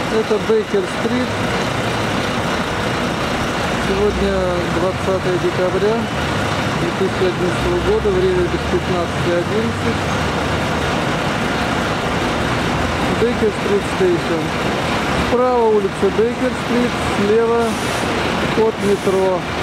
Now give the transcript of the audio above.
Это Бейкер-стрит. Сегодня 20 декабря 2011 года, время без 15:11. Бейкер-стрит стейшн. Справа улица Бейкер-стрит, слева вход метро.